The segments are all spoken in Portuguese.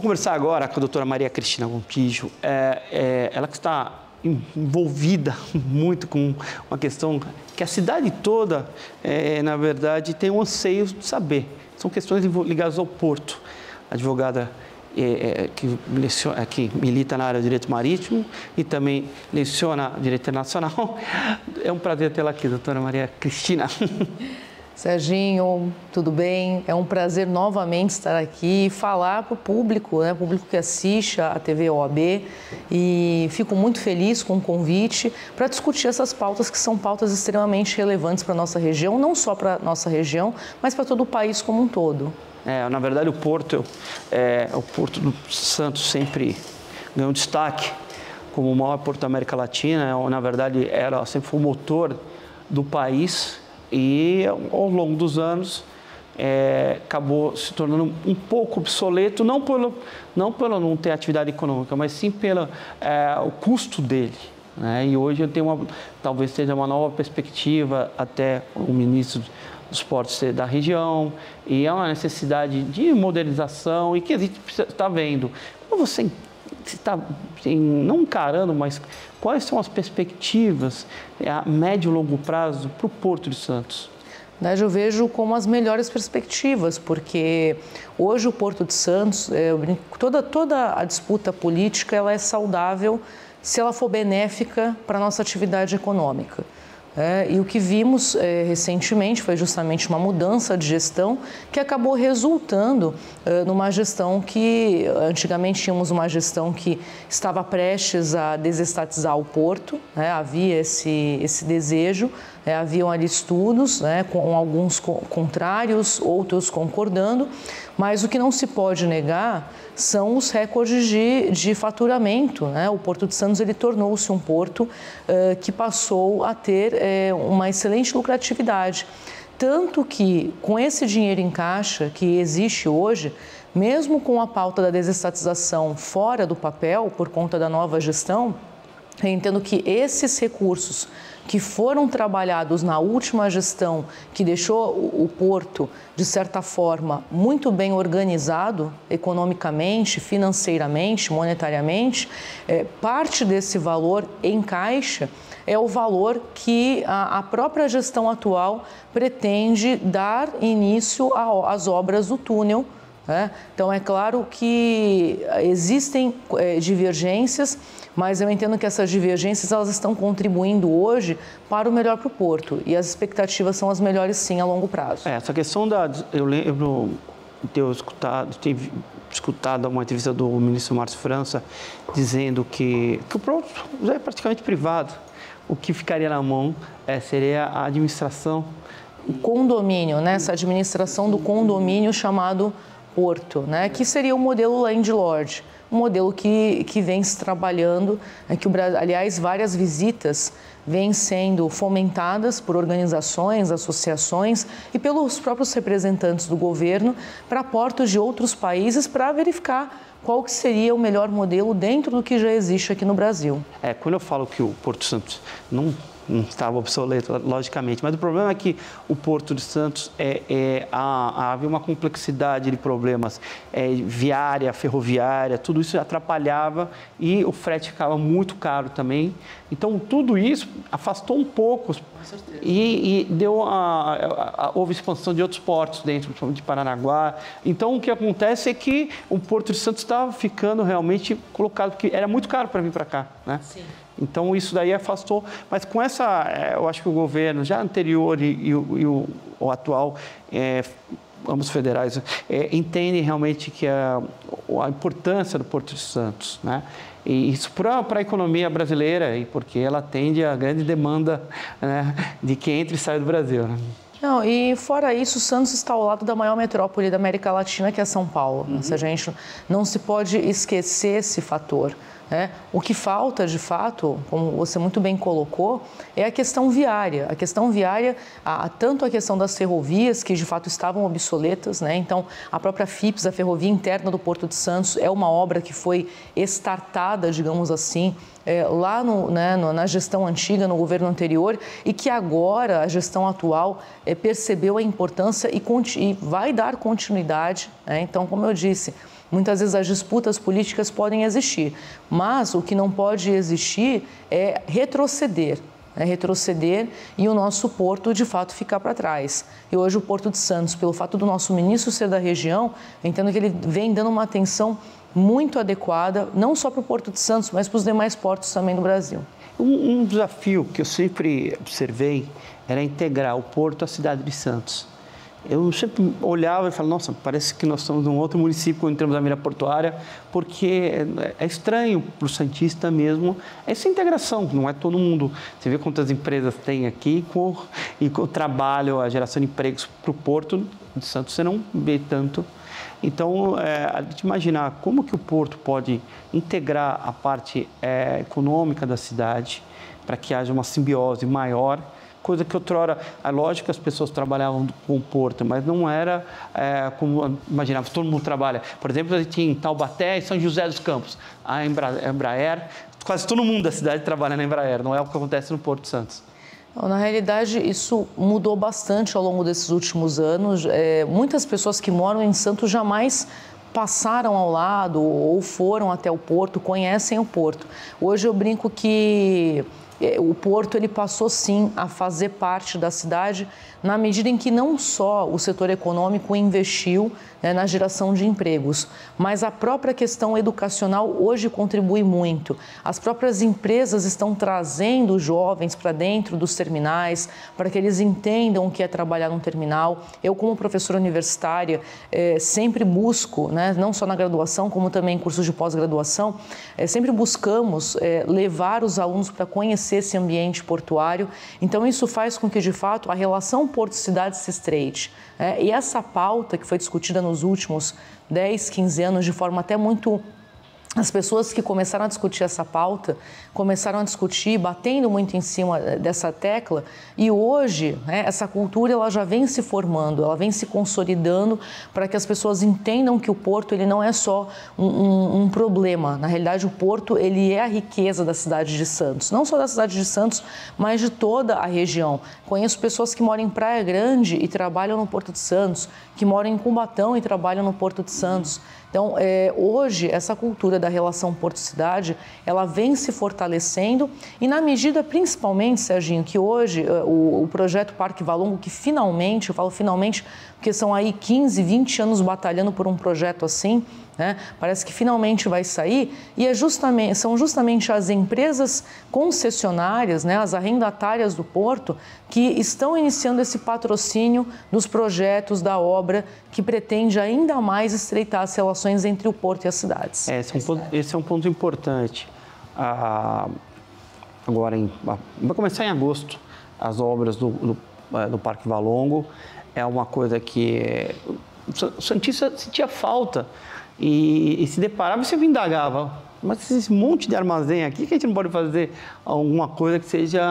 Vou conversar agora com a doutora Maria Cristina Gontijo. Ela que está envolvida muito com uma questão que a cidade toda, na verdade, tem um anseio de saber. São questões ligadas ao porto. Advogada que milita na área do direito marítimo e também leciona direito internacional. É um prazer tê-la aqui, doutora Maria Cristina. Serginho, tudo bem? É um prazer novamente estar aqui e falar para o público, né? O público que assiste a TV OAB, e fico muito feliz com o convite para discutir essas pautas que são pautas extremamente relevantes para a nossa região, não só para a nossa região, mas para todo o país como um todo. Na verdade, o Porto do Santos sempre ganhou destaque como o maior porto da América Latina. Na verdade, sempre foi o motor do país e, ao longo dos anos, acabou se tornando um pouco obsoleto, não pelo não ter atividade econômica, mas sim pelo o custo dele. E hoje talvez seja uma nova perspectiva, até o ministro dos portos da região, e é uma necessidade de modernização e que a gente está vendo. Como você está, não encarando, mas quais são as perspectivas a médio e longo prazo para o Porto de Santos? Eu vejo como as melhores perspectivas, porque hoje o Porto de Santos, toda a disputa política, ela é saudável se ela for benéfica para a nossa atividade econômica. E o que vimos recentemente foi justamente uma mudança de gestão que acabou resultando numa gestão que, antigamente tínhamos uma gestão que estava prestes a desestatizar o porto, havia esse desejo, haviam ali estudos, com alguns contrários, outros concordando, mas o que não se pode negar são os recordes de faturamento. O Porto de Santos ele tornou-se um porto que passou a ter uma excelente lucratividade. Tanto que, com esse dinheiro em caixa que existe hoje, mesmo com a pauta da desestatização fora do papel, por conta da nova gestão, eu entendo que esses recursos que foram trabalhados na última gestão, que deixou o porto, de certa forma, muito bem organizado economicamente, financeiramente, monetariamente, parte desse valor em caixa é o valor que a própria gestão atual pretende dar início às obras do túnel. Então, é claro que existem divergências, mas eu entendo que essas divergências elas estão contribuindo hoje para o melhor para o Porto, e as expectativas são as melhores sim a longo prazo. Essa questão eu lembro de ter escutado uma entrevista do ministro Márcio França dizendo que o Porto é praticamente privado, o que ficaria na mão seria a administração. O condomínio, essa administração do condomínio chamado Porto, que seria o modelo landlord, um modelo que vem se trabalhando, aliás, várias visitas vêm sendo fomentadas por organizações, associações e pelos próprios representantes do governo para portos de outros países para verificar qual que seria o melhor modelo dentro do que já existe aqui no Brasil. Quando eu falo que o Porto Santos não estava obsoleto, logicamente, mas o problema é que o Porto de Santos havia uma complexidade de problemas viária, ferroviária, tudo isso atrapalhava e o frete ficava muito caro também. Então, tudo isso afastou um pouco e houve expansão de outros portos dentro de Paranaguá. Então, o que acontece é que o Porto de Santos estava ficando realmente colocado, porque era muito caro para vir para cá, Sim. Então, isso daí afastou, mas com eu acho que o governo já anterior e o atual, ambos federais, entendem realmente que a importância do Porto de Santos, E isso para a economia brasileira, e porque ela atende a grande demanda de quem entra e sai do Brasil. Não, e fora isso, Santos está ao lado da maior metrópole da América Latina, que é São Paulo. A gente não se pode esquecer esse fator. O que falta, de fato, como você muito bem colocou, é a questão viária. A questão viária, tanto a questão das ferrovias, que de fato estavam obsoletas, Então, a própria FIPS, a Ferrovia Interna do Porto de Santos, é uma obra que foi estartada, digamos assim, lá na gestão antiga, no governo anterior, e que agora a gestão atual percebeu a importância e vai dar continuidade. Então, como eu disse, muitas vezes as disputas políticas podem existir, mas o que não pode existir é retroceder. E o nosso porto, de fato, ficar para trás. E hoje o Porto de Santos, pelo fato do nosso ministro ser da região, eu entendo que ele vem dando uma atenção muito adequada, não só para o Porto de Santos, mas para os demais portos também do Brasil. Um desafio que eu sempre observei era integrar o porto à cidade de Santos. Eu sempre olhava e falava, nossa, parece que nós estamos num outro município quando entramos na mira portuária, porque é estranho para o santista mesmo essa integração, não é todo mundo. Você vê quantas empresas tem aqui e com o trabalho, a geração de empregos para o Porto de Santos, você não vê tanto. Então, a gente imaginar como que o Porto pode integrar a parte econômica da cidade para que haja uma simbiose maior, coisa que outrora, é lógico que as pessoas trabalhavam com o Porto, mas não era como imaginava, todo mundo trabalha. Por exemplo, a gente tinha em Taubaté e São José dos Campos, a Embraer, quase todo mundo da cidade trabalha na Embraer, não é o que acontece no Porto de Santos. Na realidade, isso mudou bastante ao longo desses últimos anos. Muitas pessoas que moram em Santos jamais passaram ao lado ou foram até o Porto, conhecem o Porto. Hoje eu brinco que o Porto ele passou sim a fazer parte da cidade na medida em que não só o setor econômico investiu na geração de empregos, mas a própria questão educacional hoje contribui muito. As próprias empresas estão trazendo jovens para dentro dos terminais, para que eles entendam o que é trabalhar num terminal. Eu, como professora universitária, sempre busco, não só na graduação, como também em cursos de pós-graduação, sempre buscamos levar os alunos para conhecer esse ambiente portuário. Então, isso faz com que, de fato, a relação porto-cidade se estreite. E essa pauta que foi discutida nos últimos 10, 15 anos de forma até muito... As pessoas que começaram a discutir essa pauta, começaram a discutir, batendo muito em cima dessa tecla, e hoje essa cultura ela já vem se formando, ela vem se consolidando para que as pessoas entendam que o Porto ele não é só um problema. Na realidade, o Porto ele é a riqueza da cidade de Santos, não só da cidade de Santos, mas de toda a região. Conheço pessoas que moram em Praia Grande e trabalham no Porto de Santos, que moram em Cubatão e trabalham no Porto de Santos. Então, hoje, essa cultura da relação porto-cidade, ela vem se fortalecendo e na medida, principalmente, Serginho, que hoje o projeto Parque Valongo, que finalmente, eu falo finalmente, porque são aí 15, 20 anos batalhando por um projeto assim, parece que finalmente vai sair, e são justamente as empresas concessionárias, as arrendatárias do Porto, que estão iniciando esse patrocínio dos projetos da obra que pretende ainda mais estreitar as relações entre o Porto e as cidades. Esse é um ponto importante. Agora, vai começar em agosto as obras do Parque Valongo. É uma coisa que o santista sentia falta e se deparava e você indagava. Mas esse monte de armazém aqui, que a gente não pode fazer alguma coisa que seja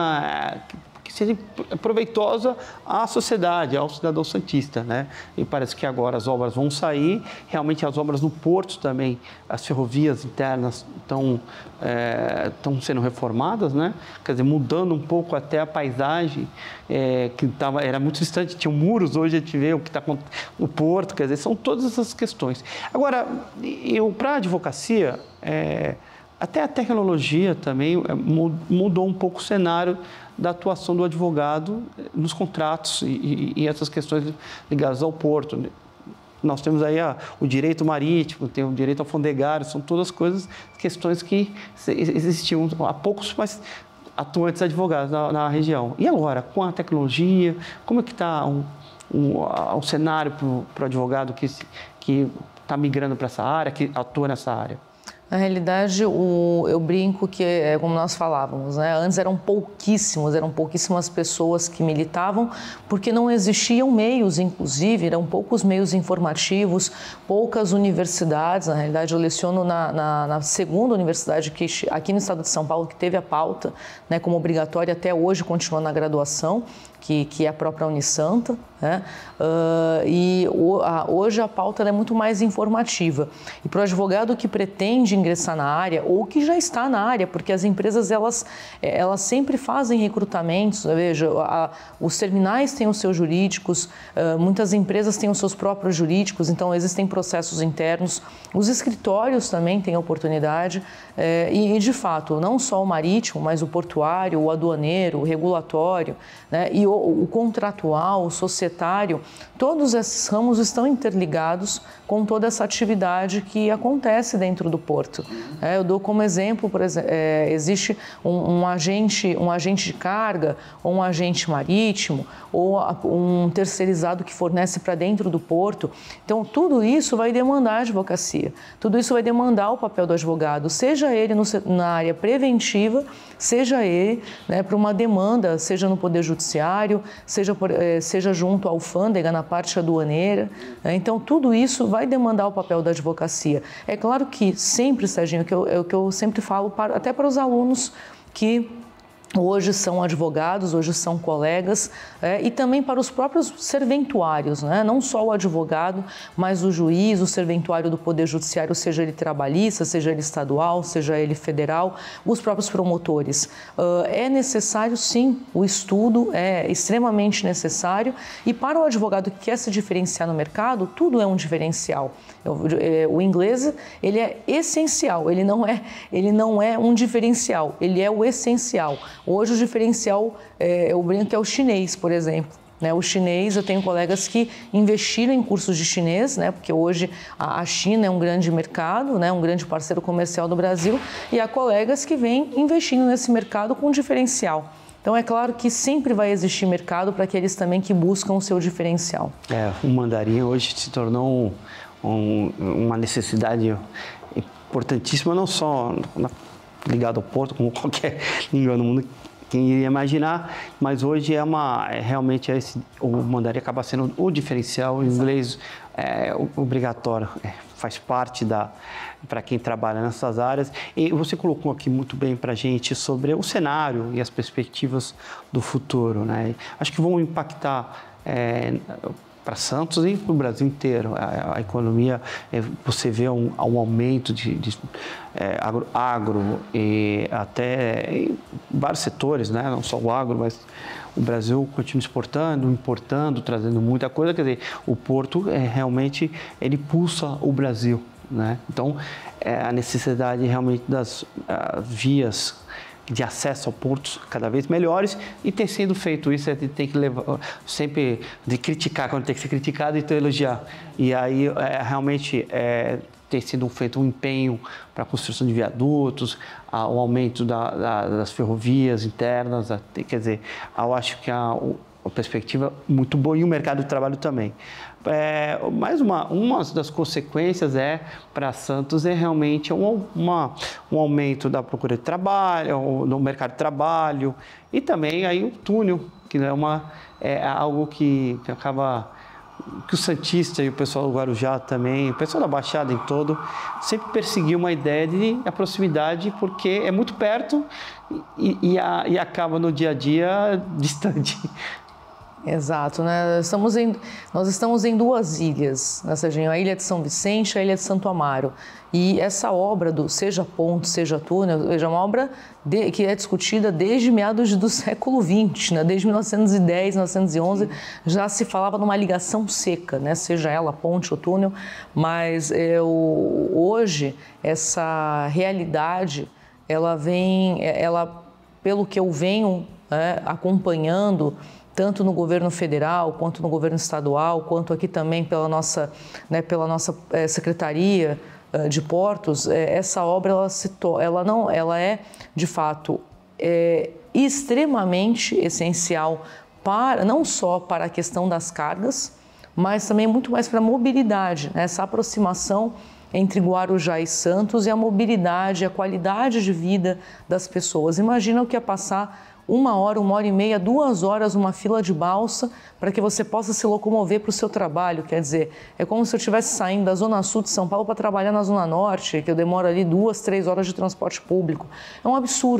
proveitosa à sociedade, ao cidadão santista, E parece que agora as obras vão sair, realmente as obras no Porto também, as ferrovias internas estão sendo reformadas, Quer dizer, mudando um pouco até a paisagem, que era muito distante, tinham muros, hoje a gente vê o que está com o Porto, quer dizer, são todas essas questões. Agora, para a advocacia, até a tecnologia também mudou um pouco o cenário da atuação do advogado nos contratos e essas questões ligadas ao porto. Nós temos aí o direito marítimo, tem o direito alfandegário, são todas questões que existiam há poucos, mas atuantes advogados na região. E agora, com a tecnologia, como é que está o cenário para o advogado que está migrando para essa área, que atua nessa área? Na realidade, eu brinco que é como nós falávamos, Antes eram pouquíssimas pessoas que militavam, porque não existiam meios, inclusive, eram poucos meios informativos, poucas universidades. Na realidade, eu leciono na segunda universidade aqui no estado de São Paulo, que teve a pauta como obrigatória, até hoje continua na graduação. que é a própria Unisanta, né? Hoje a pauta é muito mais informativa. E para o advogado que pretende ingressar na área ou que já está na área, porque as empresas elas sempre fazem recrutamentos, veja, os terminais têm os seus jurídicos, muitas empresas têm os seus próprios jurídicos, então existem processos internos, os escritórios também têm oportunidade e de fato, não só o marítimo, mas o portuário, o aduaneiro, o regulatório, né, e o contratual, o societário, todos esses ramos estão interligados com toda essa atividade que acontece dentro do porto. Eu dou como exemplo, por exemplo, existe um agente de carga, ou um agente marítimo, ou um terceirizado que fornece para dentro do porto. Então, tudo isso vai demandar advocacia, tudo isso vai demandar o papel do advogado, seja ele na área preventiva, seja ele, né, para uma demanda, seja no Poder Judiciário, seja junto à alfândega, na parte aduaneira. Então, tudo isso vai demandar o papel da advocacia. É claro que sempre, Serginho, é o que eu sempre falo, até para os alunos que hoje são advogados, hoje são colegas, e também para os próprios serventuários, né? Não só o advogado, mas o juiz, o serventuário do Poder Judiciário, seja ele trabalhista, seja ele estadual, seja ele federal, os próprios promotores. É necessário, sim, o estudo é extremamente necessário, e para o advogado que quer se diferenciar no mercado, tudo é um diferencial. O inglês, ele é essencial, ele não é um diferencial, ele é o essencial. Hoje o diferencial, eu brinco que é o chinês, por exemplo. O chinês, eu tenho colegas que investiram em cursos de chinês, né, porque hoje a China é um grande mercado, né, um grande parceiro comercial do Brasil, e há colegas que vêm investindo nesse mercado com diferencial. Então, é claro que sempre vai existir mercado para aqueles também que buscam o seu diferencial. O mandarim hoje se tornou uma necessidade importantíssima, não só ligado ao porto, como qualquer língua no mundo, quem iria imaginar, mas hoje realmente o mandarim acaba sendo o diferencial, o inglês é obrigatório, faz parte para quem trabalha nessas áreas. E você colocou aqui muito bem para a gente sobre o cenário e as perspectivas do futuro, né? Acho que vão impactar para Santos e para o Brasil inteiro. A economia, você vê um aumento de agro e até em vários setores, né? Não só o agro, mas o Brasil continua exportando, importando, trazendo muita coisa. Quer dizer, o porto realmente ele pulsa o Brasil, né? Então, a necessidade realmente das vias de acesso a portos cada vez melhores, e tem sido feito isso, tem que levar sempre de criticar quando tem que ser criticado e então elogiar. E aí realmente tem sido feito um empenho para a construção de viadutos, o aumento das ferrovias internas, quer dizer, eu acho que a perspectiva muito boa e o mercado de trabalho também. Mais uma das consequências para Santos realmente um aumento da procura de trabalho, no mercado de trabalho, e também aí o túnel, que é algo que acaba, que o santista e o pessoal do Guarujá também, o pessoal da Baixada em todo, sempre perseguiu uma ideia de proximidade, porque é muito perto e acaba no dia a dia distante. Exato, né? Nós estamos em duas ilhas, né, Serginho? A ilha de São Vicente e a ilha de Santo Amaro. E essa obra do seja ponte, seja túnel, é uma obra que é discutida desde meados do século XX, né? Desde 1910, 1911, já se falava numa ligação seca, né? Seja ela ponte ou túnel, mas hoje essa realidade, pelo que eu venho acompanhando, tanto no governo federal, quanto no governo estadual, quanto aqui também pela nossa Secretaria de Portos, essa obra ela é, de fato, extremamente essencial não só para a questão das cargas, mas também muito mais para a mobilidade, né? Essa aproximação entre Guarujá e Santos e a mobilidade, a qualidade de vida das pessoas. Imagina o que é passar 1 hora, 1h30, 2 horas uma fila de balsa para que você possa se locomover para o seu trabalho. Quer dizer, é como se eu estivesse saindo da Zona Sul de São Paulo para trabalhar na Zona Norte, que eu demoro ali 2, 3 horas de transporte público. É um absurdo.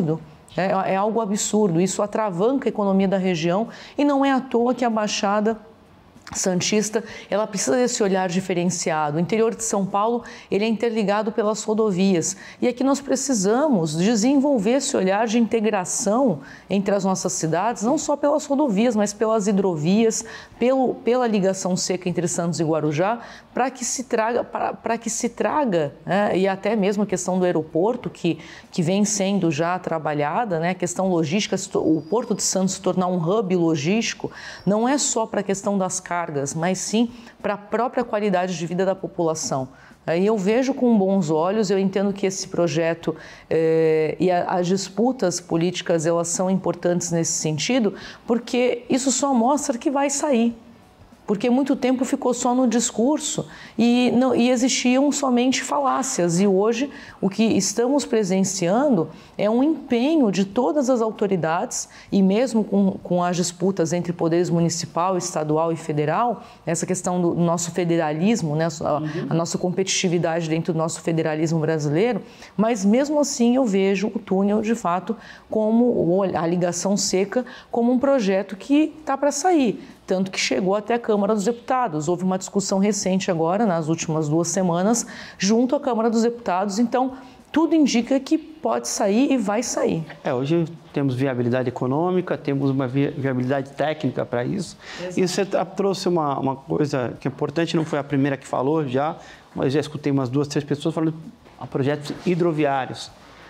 É algo absurdo, isso atravanca a economia da região e não é à toa que a Baixada Santista, ela precisa desse olhar diferenciado. O interior de São Paulo, ele é interligado pelas rodovias e aqui nós precisamos desenvolver esse olhar de integração entre as nossas cidades, não só pelas rodovias, mas pelas hidrovias, pela ligação seca entre Santos e Guarujá, para que se traga, né, e até mesmo a questão do aeroporto, que vem sendo já trabalhada, né, a questão logística, o Porto de Santos se tornar um hub logístico, não é só para a questão das cargas, mas sim para a própria qualidade de vida da população. E eu vejo com bons olhos, eu entendo que esse projeto e as disputas políticas, elas são importantes nesse sentido, porque isso só mostra que vai sair. Porque muito tempo ficou só no discurso e existiam somente falácias. E hoje o que estamos presenciando é um empenho de todas as autoridades e mesmo com as disputas entre poderes municipal, estadual e federal, essa questão do nosso federalismo, né, a nossa competitividade dentro do nosso federalismo brasileiro, mas mesmo assim eu vejo o túnel de fato como a ligação seca como um projeto que está para sair. Tanto que chegou até a Câmara dos Deputados. Houve uma discussão recente agora, nas últimas 2 semanas, junto à Câmara dos Deputados. Então, tudo indica que pode sair e vai sair. Hoje temos viabilidade econômica, temos uma viabilidade técnica para isso. Exato. E você trouxe uma coisa que é importante, não foi a primeira que falou já, mas já escutei umas 2, 3 pessoas falando de projetos hidroviários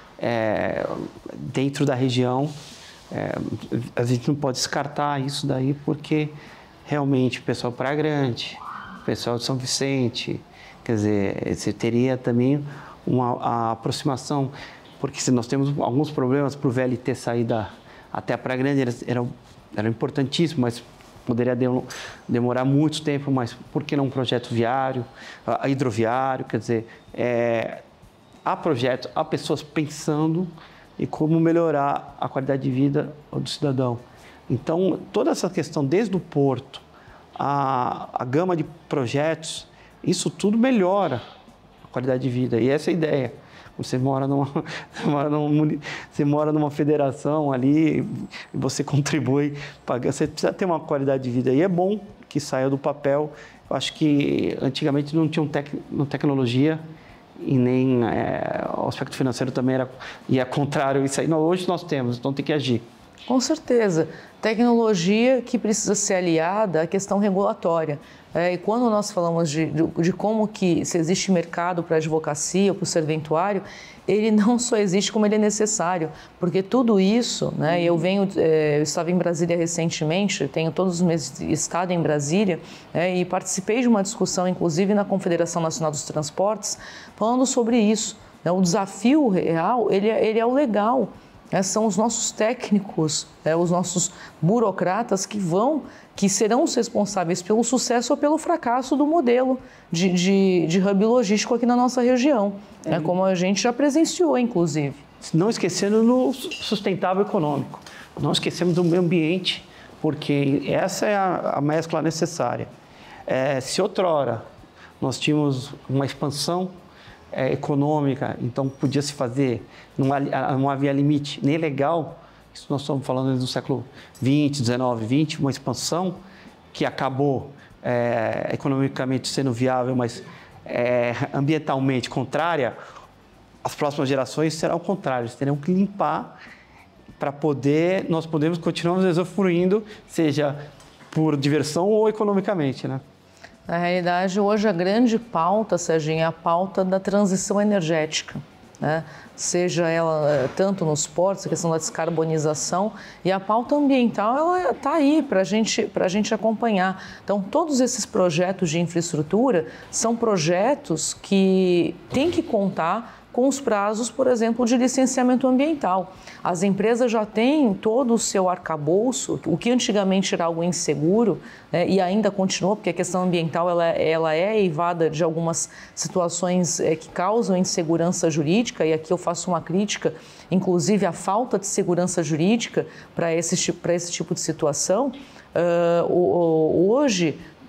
dentro da região. A gente não pode descartar isso daí porque realmente o pessoal de Praia Grande, o pessoal de São Vicente, quer dizer, você teria também a aproximação, porque se nós temos alguns problemas para o VLT sair até a Praia Grande, era importantíssimo, mas poderia demorar muito tempo, mas por que não um projeto hidroviário, quer dizer, há projetos, há pessoas pensando e como melhorar a qualidade de vida do cidadão. Então, toda essa questão, desde o porto, a gama de projetos, isso tudo melhora a qualidade de vida. E essa é a ideia. Você mora numa federação ali, você contribui, você precisa ter uma qualidade de vida. E é bom que saia do papel. Eu acho que antigamente não tinha tecnologia, e nem o aspecto financeiro também ia contrário a isso aí. Não, hoje nós temos, então tem que agir. Com certeza. Tecnologia que precisa ser aliada à questão regulatória. E quando nós falamos de como que se existe mercado para a advocacia, para o serventuário, ele não só existe como ele é necessário, porque tudo isso, né, eu estava em Brasília recentemente, tenho todos os meses estado em Brasília, e participei de uma discussão, inclusive na Confederação Nacional dos Transportes, falando sobre isso. O desafio real, ele é o legal. São os nossos técnicos, os nossos burocratas que serão os responsáveis pelo sucesso ou pelo fracasso do modelo de hub logístico aqui na nossa região, como a gente já presenciou, inclusive. Não esquecendo no sustentável econômico, não esquecemos do meio ambiente, porque essa é a mescla necessária. Se outrora nós tínhamos uma expansão econômica, então podia se fazer, não havia limite nem legal, isso nós estamos falando do século XX, XIX, XX, uma expansão que acabou economicamente sendo viável, mas ambientalmente contrária. As próximas gerações serão o contrário, eles terão que limpar para nós podermos continuar usufruindo, seja por diversão ou economicamente, né? Na realidade, hoje a grande pauta, Serginho, é a pauta da transição energética, né? Seja ela tanto nos portos, a questão da descarbonização, e a pauta ambiental, ela está aí para a gente acompanhar. Então, todos esses projetos de infraestrutura são projetos que têm que contar com os prazos, por exemplo, de licenciamento ambiental. As empresas já têm todo o seu arcabouço, o que antigamente era algo inseguro, né, e ainda continua, porque a questão ambiental ela é eivada de algumas situações que causam insegurança jurídica, e aqui eu faço uma crítica, inclusive à falta de segurança jurídica para esse tipo de situação. Hoje,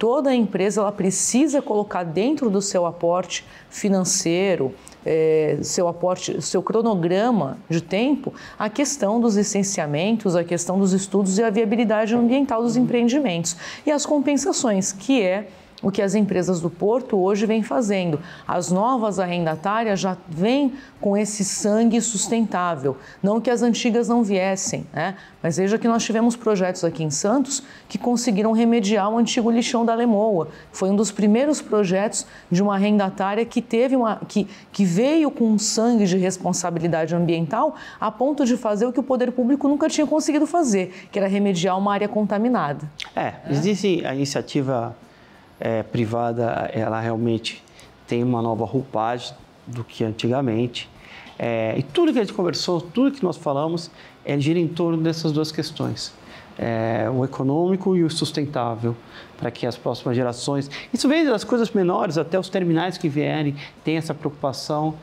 toda empresa ela precisa colocar dentro do seu aporte financeiro, seu cronograma de tempo, a questão dos licenciamentos, a questão dos estudos e a viabilidade ambiental dos empreendimentos e as compensações, que é o que as empresas do Porto hoje vêm fazendo. As novas arrendatárias já vêm com esse sangue sustentável, não que as antigas não viessem, né? Mas veja que nós tivemos projetos aqui em Santos que conseguiram remediar o antigo lixão da Lemoa. Foi um dos primeiros projetos de uma arrendatária que que veio com um sangue de responsabilidade ambiental a ponto de fazer o que o poder público nunca tinha conseguido fazer, que era remediar uma área contaminada. Existe a iniciativa privada, ela realmente tem uma nova roupagem do que antigamente. E tudo que a gente conversou, tudo que nós falamos, gira em torno dessas duas questões. O econômico e o sustentável, para que as próximas gerações... Isso vem das coisas menores, até os terminais que vierem, tem essa preocupação.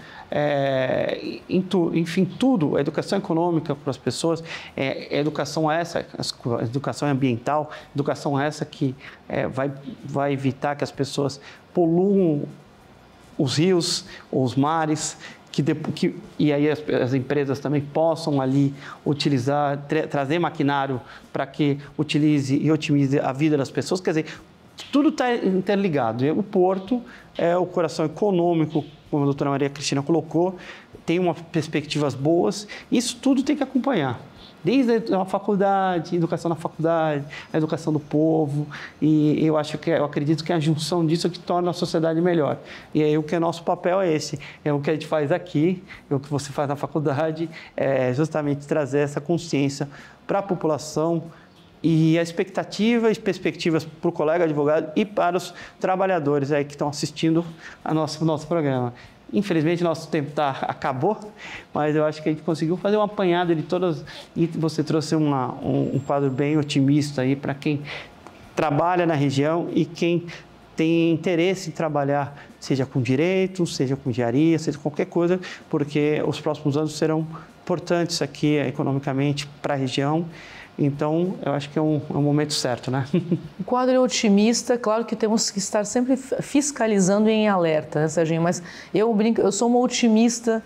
Enfim, tudo, a educação econômica para as pessoas, educação educação ambiental, educação essa que vai evitar que as pessoas poluam os rios, os mares, e aí as empresas também possam ali utilizar, trazer maquinário para que utilize e otimize a vida das pessoas. Quer dizer, tudo está interligado. O Porto é o coração econômico, como a doutora Maria Cristina colocou, tem umas perspectivas boas, isso tudo tem que acompanhar. Desde a faculdade, educação na faculdade, a educação do povo, e eu acredito que a junção disso é que torna a sociedade melhor. E aí o que é nosso papel é esse, é o que a gente faz aqui, é o que você faz na faculdade, é justamente trazer essa consciência para a população e a expectativa e perspectivas para o colega advogado e para os trabalhadores aí que estão assistindo ao nosso programa. Infelizmente, nosso tempo acabou, mas eu acho que a gente conseguiu fazer um apanhado de todas, e você trouxe um quadro bem otimista aí para quem trabalha na região e quem tem interesse em trabalhar, seja com direito, seja com engenharia, seja qualquer coisa, porque os próximos anos serão importantes aqui economicamente para a região. Então, eu acho que é um momento certo, né? O quadro é otimista, claro que temos que estar sempre fiscalizando e em alerta, né, Serginho? Mas eu sou uma otimista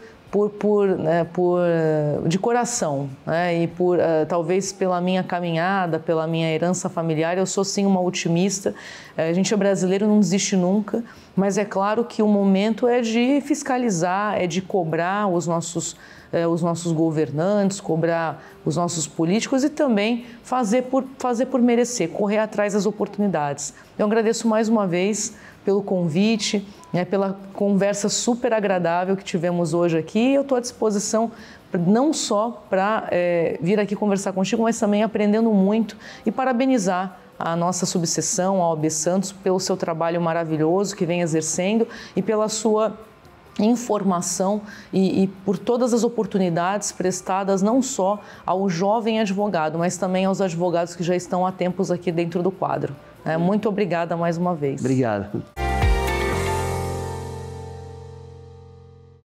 de coração, né? E talvez pela minha caminhada, pela minha herança familiar, eu sou sim uma otimista. A gente é brasileiro, não desiste nunca, mas é claro que o momento é de fiscalizar, é de cobrar os nossos governantes, cobrar os nossos políticos e também fazer por merecer, correr atrás das oportunidades. Eu agradeço mais uma vez pelo convite, né, pela conversa super agradável que tivemos hoje aqui. Eu estou à disposição não só para vir aqui conversar contigo, mas também aprendendo muito e parabenizar a nossa subseção, a OAB Santos, pelo seu trabalho maravilhoso que vem exercendo e pela sua informação e por todas as oportunidades prestadas não só ao jovem advogado, mas também aos advogados que já estão há tempos aqui dentro do quadro. Muito obrigada mais uma vez. Obrigado.